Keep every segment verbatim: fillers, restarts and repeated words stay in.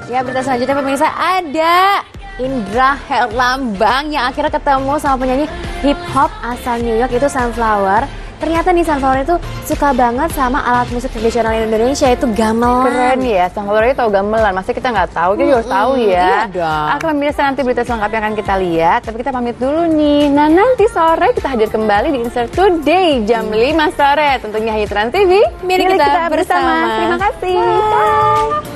Ya, berita selanjutnya pemirsa, ada Indra Herlambang yang akhirnya ketemu sama penyanyi hip hop asal New York, itu Sunflower. Ternyata nih Sunflower itu suka banget sama alat musik tradisional Indonesia, itu gamelan. Keren ya, Sunflower itu tahu gamelan, masih kita nggak tahu, kita harus tahu ya. Iya Akan pemirsa, nanti berita selengkapnya akan kita lihat, tapi kita pamit dulu nih. Nah, nanti sore kita hadir kembali di Insert Today jam lima sore, tentunya hanya Trans T V. Milik kita, kita bersama. bersama. Terima kasih. Bye. Bye.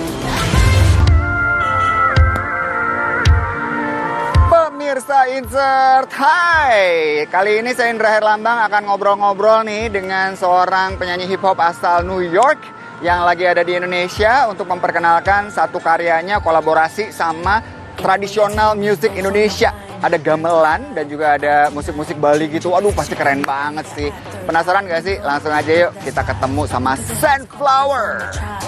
Pemirsa Insert, hai! Kali ini saya Indra Herlambang akan ngobrol-ngobrol nih dengan seorang penyanyi hip hop asal New York yang lagi ada di Indonesia untuk memperkenalkan satu karyanya kolaborasi sama tradisional music Indonesia. Ada gamelan dan juga ada musik-musik Bali gitu. Waduh, pasti keren banget sih. Penasaran gak sih? Langsung aja yuk kita ketemu sama Sunflower.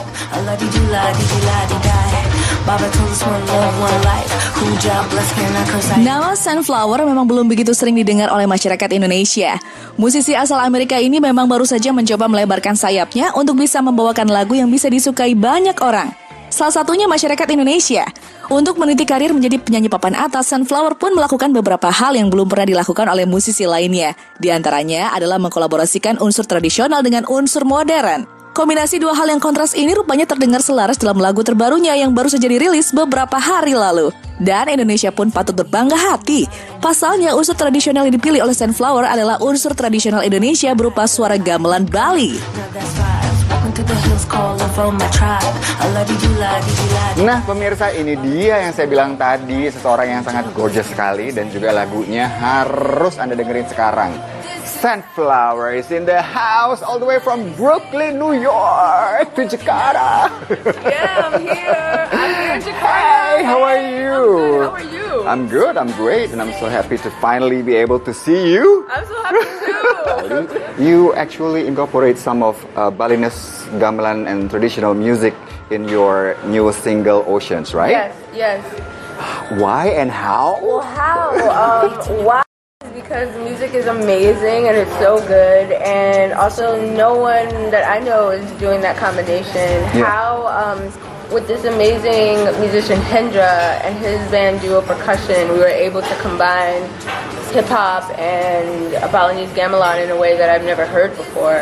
Nama Sunflower memang belum begitu sering didengar oleh masyarakat Indonesia. Musisi asal Amerika ini memang baru saja mencoba melebarkan sayapnya untuk bisa membawakan lagu yang bisa disukai banyak orang. Salah satunya masyarakat Indonesia. Untuk meniti karir menjadi penyanyi papan atas, Sunflower pun melakukan beberapa hal yang belum pernah dilakukan oleh musisi lainnya. Di antaranya adalah mengkolaborasikan unsur tradisional dengan unsur modern. Kombinasi dua hal yang kontras ini rupanya terdengar selaras dalam lagu terbarunya yang baru saja dirilis beberapa hari lalu. Dan Indonesia pun patut berbangga hati. Pasalnya unsur tradisional yang dipilih oleh Sunflower adalah unsur tradisional Indonesia berupa suara gamelan Bali. Nah pemirsa, ini dia yang saya bilang tadi, seseorang yang sangat gorgeous sekali dan juga lagunya harus Anda dengerin sekarang. Sunflower is in the house all the way from Brooklyn, New York to Jakarta. Yeah, I'm here. I'm here in Jakarta. Hey, how are you? I'm good. How are you? I'm good. I'm great, and I'm so happy to finally be able to see you. I'm so happy too. You actually incorporate some of uh, Balinese gamelan and traditional music in your new single Oceans, right? Yes, yes. Why and how? Well, how? Um, why? Because the music is amazing and it's so good, and also no one that I know is doing that combination. Yeah. How, um, with this amazing musician Hendra and his band Duo Percussion, we were able to combine hip hop and Balinese gamelan in a way that I've never heard before.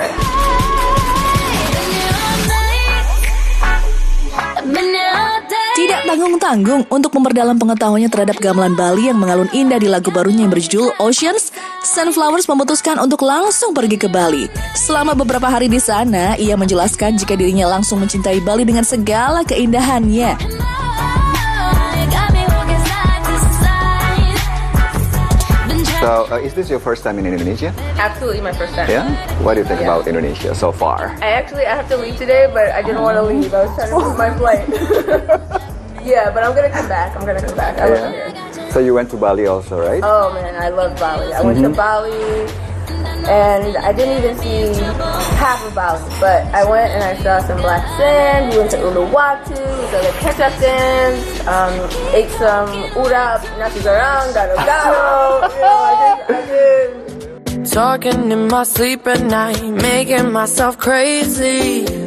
Tidak tanggung-tanggung untuk memperdalam pengetahuannya terhadap gamelan Bali yang mengalun indah di lagu barunya yang berjudul Oceans, Sunflowers memutuskan untuk langsung pergi ke Bali. Selama beberapa hari di sana, ia menjelaskan jika dirinya langsung mencintai Bali dengan segala keindahannya. So, uh, is this your first time in Indonesia? Absolutely my first time. Yeah? What do you think Yeah. about Indonesia so far? I actually I have to leave today, but I didn't want to leave. I was trying to book my flight. Yeah, but I'm gonna come back. I'm gonna come back. I love it here. So you went to Bali also, right? Oh man, I love Bali. I went to Bali, and I didn't even see half of Bali, but I went and I saw some black sand. We went to Uluwatu, we saw the ketchup dance, um, ate some urap, nasi goreng, gado-gado. You know, I did, I did. Talking in my sleep at night, making myself crazy.